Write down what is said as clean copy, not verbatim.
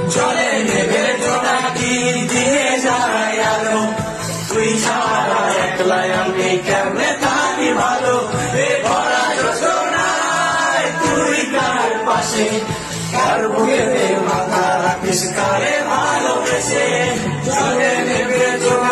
জলে নেবে জোনাকি দিয়ে যায় আলো তুই ছাড়া একলা আমি কেমনে থাকি ভালো এ ভরা যোজনায় তুই কার পাশে কার বুকে মাথা রাখিস কারে ভালোবেসে জলে নেবে জোনাকি